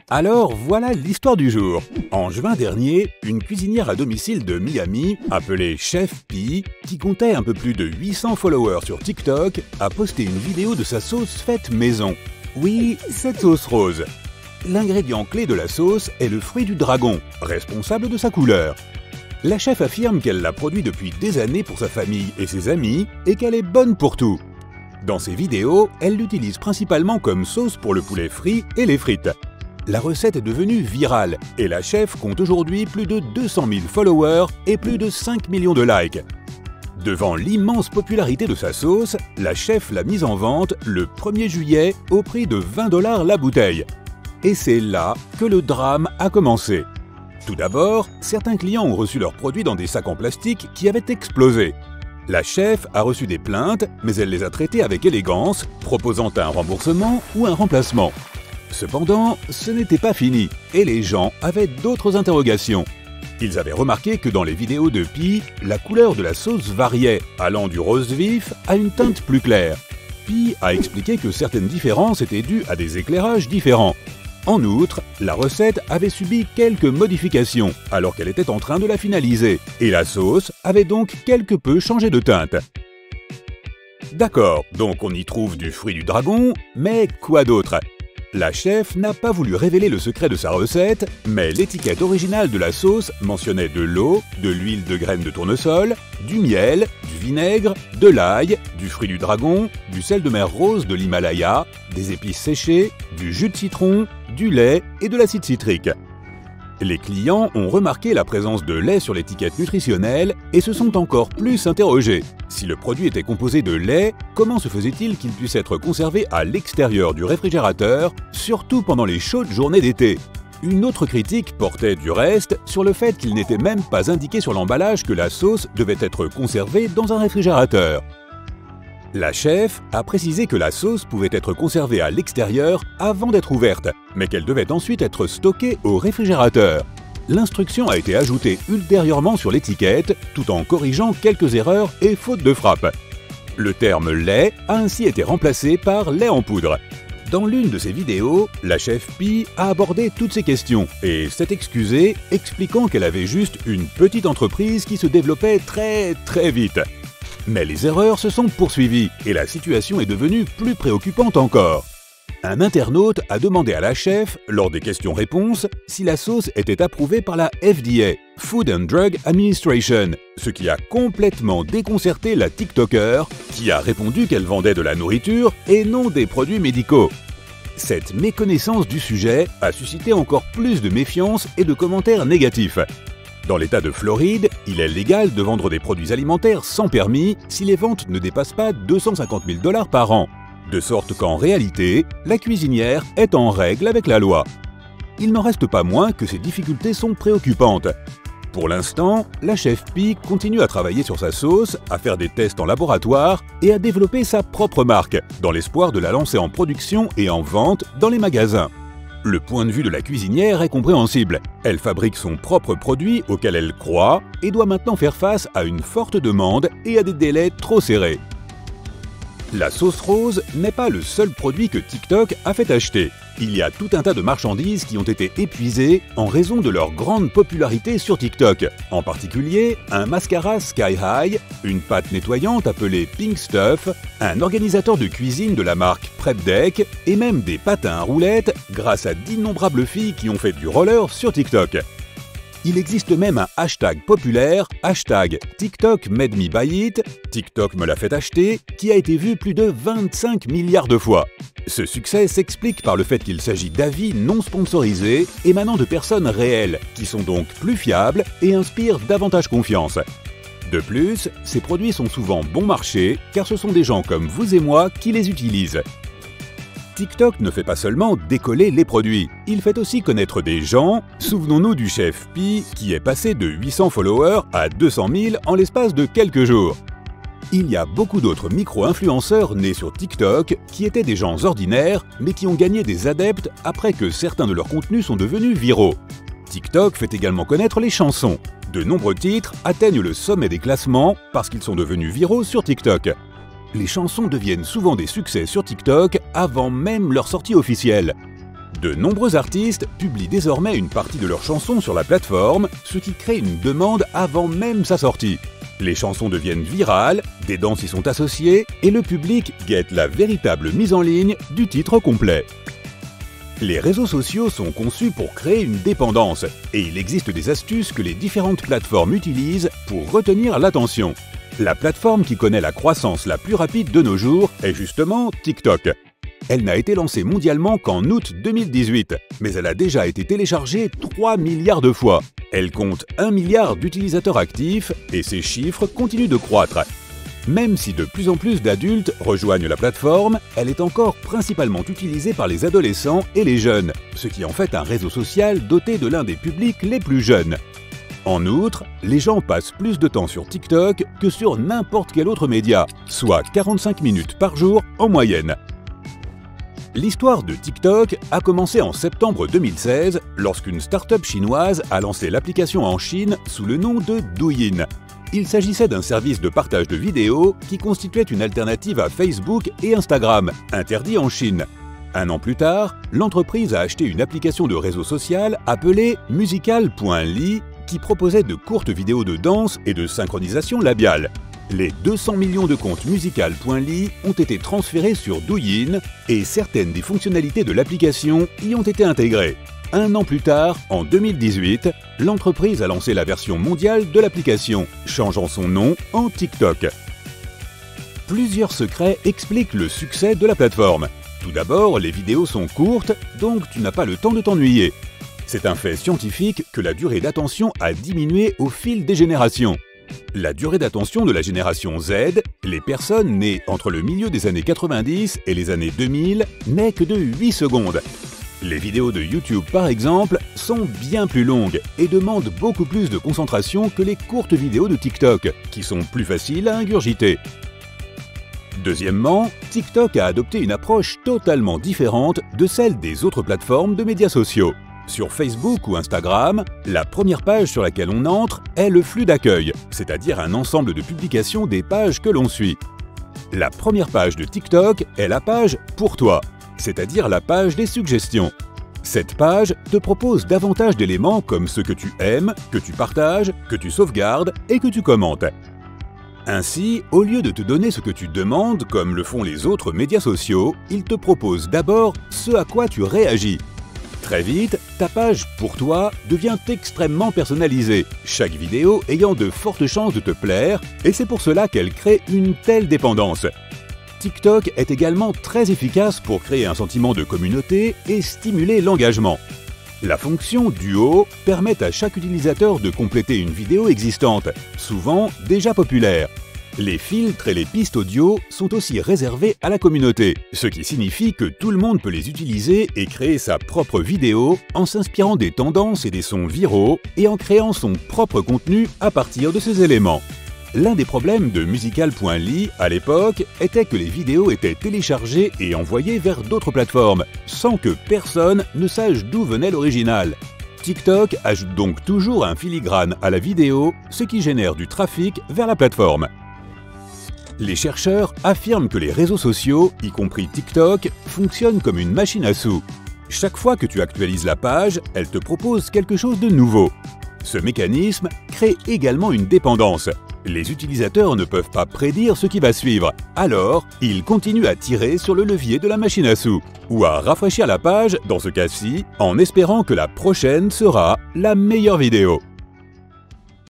Alors voilà l'histoire du jour. En juin dernier, une cuisinière à domicile de Miami, appelée Chef P, qui comptait un peu plus de 800 followers sur TikTok, a posté une vidéo de sa sauce faite maison. Oui, cette sauce rose. L'ingrédient clé de la sauce est le fruit du dragon, responsable de sa couleur. La chef affirme qu'elle l'a produit depuis des années pour sa famille et ses amis et qu'elle est bonne pour tout. Dans ses vidéos, elle l'utilise principalement comme sauce pour le poulet frit et les frites. La recette est devenue virale et la chef compte aujourd'hui plus de 200 000 followers et plus de 5 millions de likes. Devant l'immense popularité de sa sauce, la chef l'a mise en vente le 1er juillet au prix de 20 $ la bouteille. Et c'est là que le drame a commencé. Tout d'abord, certains clients ont reçu leurs produits dans des sacs en plastique qui avaient explosé. La chef a reçu des plaintes, mais elle les a traités avec élégance, proposant un remboursement ou un remplacement. Cependant, ce n'était pas fini, et les gens avaient d'autres interrogations. Ils avaient remarqué que dans les vidéos de Pi, la couleur de la sauce variait, allant du rose vif à une teinte plus claire. Pi a expliqué que certaines différences étaient dues à des éclairages différents. En outre, la recette avait subi quelques modifications alors qu'elle était en train de la finaliser, et la sauce avait donc quelque peu changé de teinte. D'accord, donc on y trouve du fruit du dragon, mais quoi d'autre? La chef n'a pas voulu révéler le secret de sa recette, mais l'étiquette originale de la sauce mentionnait de l'eau, de l'huile de graines de tournesol, du miel, du vinaigre, de l'ail, du fruit du dragon, du sel de mer rose de l'Himalaya, des épices séchées, du jus de citron, du lait et de l'acide citrique. Les clients ont remarqué la présence de lait sur l'étiquette nutritionnelle et se sont encore plus interrogés. Si le produit était composé de lait, comment se faisait-il qu'il puisse être conservé à l'extérieur du réfrigérateur, surtout pendant les chaudes journées d'été? Une autre critique portait du reste sur le fait qu'il n'était même pas indiqué sur l'emballage que la sauce devait être conservée dans un réfrigérateur. La chef a précisé que la sauce pouvait être conservée à l'extérieur avant d'être ouverte, mais qu'elle devait ensuite être stockée au réfrigérateur. L'instruction a été ajoutée ultérieurement sur l'étiquette, tout en corrigeant quelques erreurs et fautes de frappe. Le terme lait a ainsi été remplacé par lait en poudre. Dans l'une de ses vidéos, la chef Pi a abordé toutes ces questions et s'est excusée, expliquant qu'elle avait juste une petite entreprise qui se développait très vite. Mais les erreurs se sont poursuivies et la situation est devenue plus préoccupante encore. Un internaute a demandé à la chef, lors des questions-réponses, si la sauce était approuvée par la FDA, Food and Drug Administration, ce qui a complètement déconcerté la TikToker, qui a répondu qu'elle vendait de la nourriture et non des produits médicaux. Cette méconnaissance du sujet a suscité encore plus de méfiance et de commentaires négatifs. Dans l'État de Floride, il est légal de vendre des produits alimentaires sans permis si les ventes ne dépassent pas 250 000 $ par an. De sorte qu'en réalité, la cuisinière est en règle avec la loi. Il n'en reste pas moins que ces difficultés sont préoccupantes. Pour l'instant, la chef Pi continue à travailler sur sa sauce, à faire des tests en laboratoire et à développer sa propre marque, dans l'espoir de la lancer en production et en vente dans les magasins. Le point de vue de la cuisinière est compréhensible. Elle fabrique son propre produit auquel elle croit et doit maintenant faire face à une forte demande et à des délais trop serrés. La sauce rose n'est pas le seul produit que TikTok a fait acheter. Il y a tout un tas de marchandises qui ont été épuisées en raison de leur grande popularité sur TikTok. En particulier, un mascara Sky High, une pâte nettoyante appelée Pink Stuff, un organisateur de cuisine de la marque Prep Deck et même des patins à roulettes grâce à d'innombrables filles qui ont fait du roller sur TikTok. Il existe même un hashtag populaire, hashtag TikTok made me buy it, TikTok me l'a fait acheter, qui a été vu plus de 25 milliards de fois. Ce succès s'explique par le fait qu'il s'agit d'avis non sponsorisés émanant de personnes réelles, qui sont donc plus fiables et inspirent davantage confiance. De plus, ces produits sont souvent bon marché, car ce sont des gens comme vous et moi qui les utilisent. TikTok ne fait pas seulement décoller les produits, il fait aussi connaître des gens. Souvenons-nous du chef Pi qui est passé de 800 followers à 200 000 en l'espace de quelques jours. Il y a beaucoup d'autres micro-influenceurs nés sur TikTok qui étaient des gens ordinaires mais qui ont gagné des adeptes après que certains de leurs contenus sont devenus viraux. TikTok fait également connaître les chansons. De nombreux titres atteignent le sommet des classements parce qu'ils sont devenus viraux sur TikTok. Les chansons deviennent souvent des succès sur TikTok avant même leur sortie officielle. De nombreux artistes publient désormais une partie de leurs chansons sur la plateforme, ce qui crée une demande avant même sa sortie. Les chansons deviennent virales, des danses y sont associées et le public guette la véritable mise en ligne du titre complet. Les réseaux sociaux sont conçus pour créer une dépendance et il existe des astuces que les différentes plateformes utilisent pour retenir l'attention. La plateforme qui connaît la croissance la plus rapide de nos jours est justement TikTok. Elle n'a été lancée mondialement qu'en août 2018, mais elle a déjà été téléchargée 3 milliards de fois. Elle compte 1 milliard d'utilisateurs actifs et ces chiffres continuent de croître. Même si de plus en plus d'adultes rejoignent la plateforme, elle est encore principalement utilisée par les adolescents et les jeunes, ce qui en fait un réseau social doté de l'un des publics les plus jeunes. En outre, les gens passent plus de temps sur TikTok que sur n'importe quel autre média, soit 45 minutes par jour en moyenne. L'histoire de TikTok a commencé en septembre 2016 lorsqu'une start-up chinoise a lancé l'application en Chine sous le nom de Douyin. Il s'agissait d'un service de partage de vidéos qui constituait une alternative à Facebook et Instagram, interdit en Chine. Un an plus tard, l'entreprise a acheté une application de réseau social appelée Musical.ly qui proposait de courtes vidéos de danse et de synchronisation labiale. Les 200 millions de comptes Musical.ly ont été transférés sur Douyin et certaines des fonctionnalités de l'application y ont été intégrées. Un an plus tard, en 2018, l'entreprise a lancé la version mondiale de l'application, changeant son nom en TikTok. Plusieurs secrets expliquent le succès de la plateforme. Tout d'abord, les vidéos sont courtes, donc tu n'as pas le temps de t'ennuyer. C'est un fait scientifique que la durée d'attention a diminué au fil des générations. La durée d'attention de la génération Z, les personnes nées entre le milieu des années 90 et les années 2000, n'est que de 8 secondes. Les vidéos de YouTube, par exemple, sont bien plus longues et demandent beaucoup plus de concentration que les courtes vidéos de TikTok, qui sont plus faciles à ingurgiter. Deuxièmement, TikTok a adopté une approche totalement différente de celle des autres plateformes de médias sociaux. Sur Facebook ou Instagram, la première page sur laquelle on entre est le flux d'accueil, c'est-à-dire un ensemble de publications des pages que l'on suit. La première page de TikTok est la page « Pour toi », c'est-à-dire la page des suggestions. Cette page te propose davantage d'éléments comme ce que tu aimes, que tu partages, que tu sauvegardes et que tu commentes. Ainsi, au lieu de te donner ce que tu demandes, comme le font les autres médias sociaux, il te propose d'abord ce à quoi tu réagis. Très vite, ta page « Pour toi » devient extrêmement personnalisée, chaque vidéo ayant de fortes chances de te plaire, et c'est pour cela qu'elle crée une telle dépendance. TikTok est également très efficace pour créer un sentiment de communauté et stimuler l'engagement. La fonction Duo permet à chaque utilisateur de compléter une vidéo existante, souvent déjà populaire. Les filtres et les pistes audio sont aussi réservés à la communauté, ce qui signifie que tout le monde peut les utiliser et créer sa propre vidéo en s'inspirant des tendances et des sons viraux et en créant son propre contenu à partir de ces éléments. L'un des problèmes de Musical.ly à l'époque était que les vidéos étaient téléchargées et envoyées vers d'autres plateformes, sans que personne ne sache d'où venait l'original. TikTok ajoute donc toujours un filigrane à la vidéo, ce qui génère du trafic vers la plateforme. Les chercheurs affirment que les réseaux sociaux, y compris TikTok, fonctionnent comme une machine à sous. Chaque fois que tu actualises la page, elle te propose quelque chose de nouveau. Ce mécanisme crée également une dépendance. Les utilisateurs ne peuvent pas prédire ce qui va suivre, alors ils continuent à tirer sur le levier de la machine à sous, ou à rafraîchir la page, dans ce cas-ci, en espérant que la prochaine sera la meilleure vidéo.